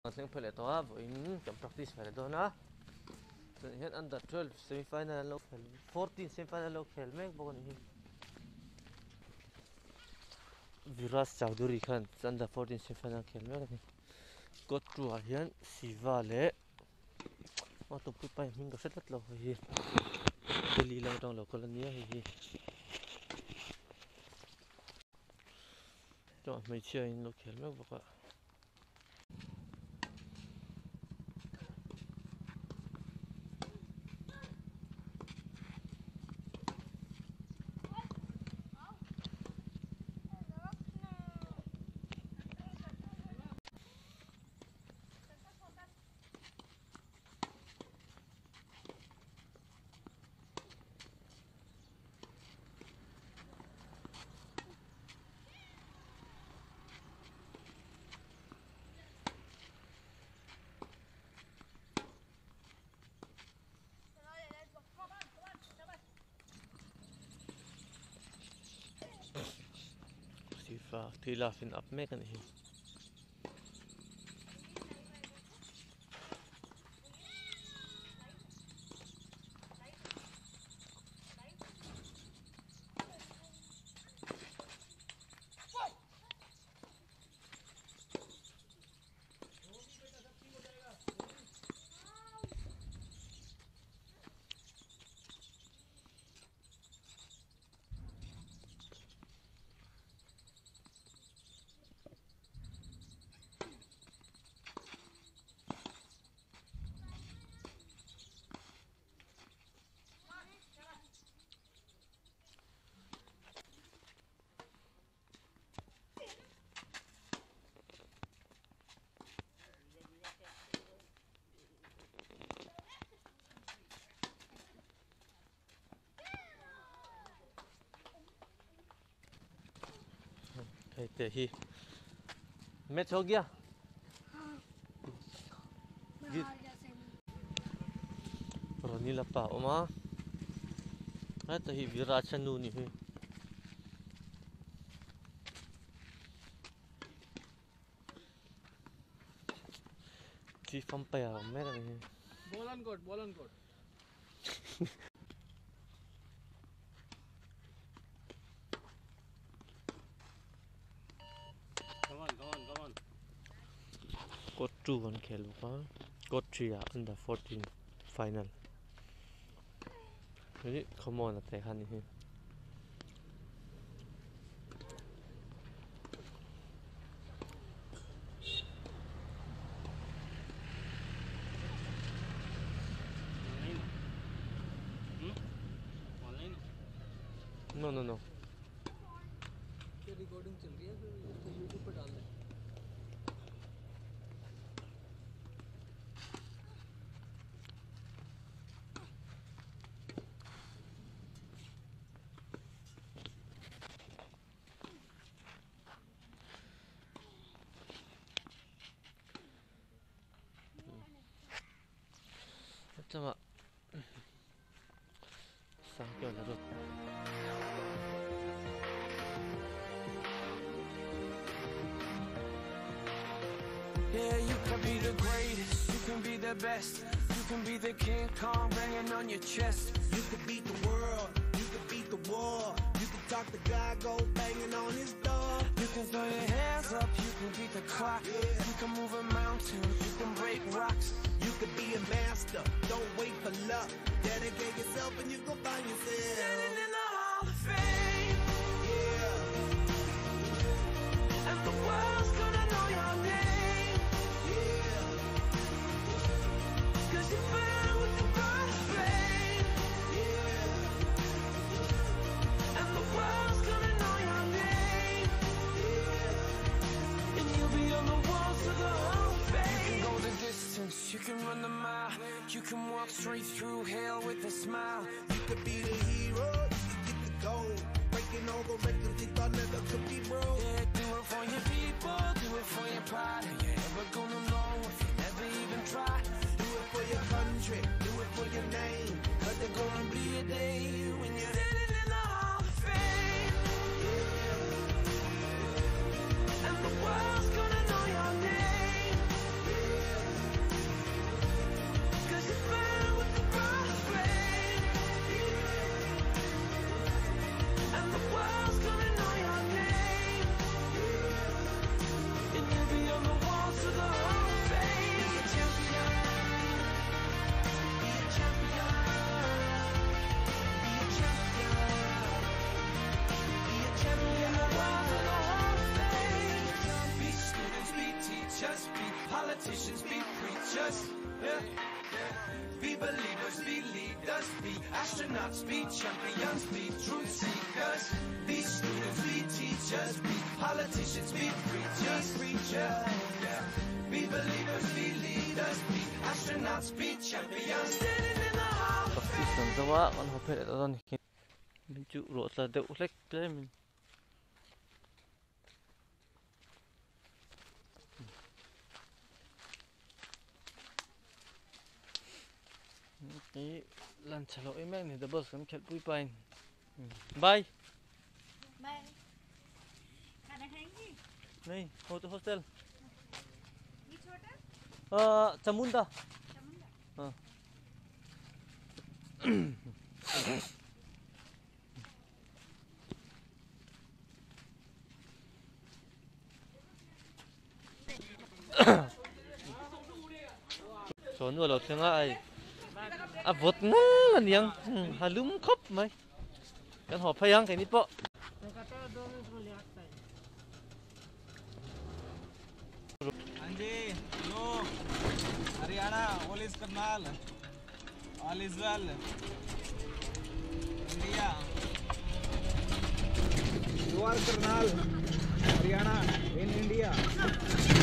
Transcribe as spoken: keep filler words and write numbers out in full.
Tling phele to a voin kam practice phele do na hian under twelve semi final lo khel fourteen semi final lo khel mek bawk ani Viras Chowdhury khan under fourteen semi final khel mek ani got tu a hian Siva le ma to pu pai hing ka set lo hi Delhi lo tang lo kolania hi to mai chia in lo khel mek bawk a Siva thi laughing up mek ani hi कहते ही match हो गया रोनी लपा ओमा है तो ही विराट चंदू नहीं हुई chief umpire मेरा नहीं ball on court ball on court got two one khel ba got three under fourteen final ni come on ate hani hi no no no ये रिकॉर्डिंग चल रही है तो यूट्यूब पर डाल दें Coba sampai lalu Yeah, you can be the greatest, you can be the best, you can be the King Kong banging on your chest. You can beat the world, you can beat the war, you can talk to God, go banging on his door. You can throw your hands up, you can beat the clock, yeah. You can move a mountain, you can break rocks. You can be a master, don't wait for luck. Dedicate yourself and you go find yourself. Standing in the Hall of Fame, Yeah. and the world's gonna know your name, Yeah. cause you burn with the first flame, Yeah. and the world's gonna know your name, Yeah. and you'll be on the walls of the Hall of Fame. You can go the distance, you can run the mile, you can walk straight through hell with a smile. You could be the hero, you can get the gold. Breaking all the records you thought never could be broke. Yeah, do it for your people, do it for your pride. And you're never gonna know if you never even try. Do it for your country, do it for your name. Cause there's gonna be a day when you're standing in the Hall of Fame, Yeah. and the world's gonna know your name, Yeah. Politicians be preachers, yeah. Be believers, be leaders, be astronauts, be champions, be truth seekers. Be students, be teachers, be politicians, be preachers, preachers, yeah. Be believers, be leaders, be astronauts, be champions. Sitting in the hall of Tapi fame. sanzawa kan hopet aton ni. Mincu rotla de ulek plem. Ni lan chalo emek ni the bus kan khet pui pain. Bye. Bye. खाना खाएंगी? नहीं हो तो hostel ये छोटा? अ चामुंडा चामुंडा? हाँ số nữa là tiếng ai à vượt ngang là niang halum khóc mày cái hộp hay ăn cái nít bộ Anji, hello, Haryana, all is Karnal, all is well. India, you are Karnal, Haryana in India.